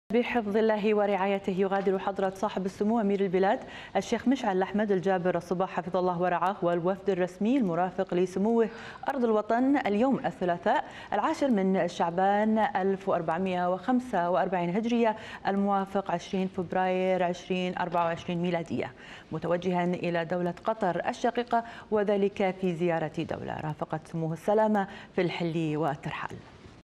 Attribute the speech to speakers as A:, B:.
A: بحفظ الله ورعايته يغادر حضرة صاحب السمو أمير البلاد الشيخ مشعل الأحمد الجابر الصباح حفظه الله ورعاه والوفد الرسمي المرافق لسموه أرض الوطن اليوم الثلاثاء 10 من شعبان 1445 هجرية الموافق 20 فبراير 2024 ميلادية، متوجها إلى دولة قطر الشقيقة وذلك في زيارة دولة رافقت سموه السلامة في الحل والترحال.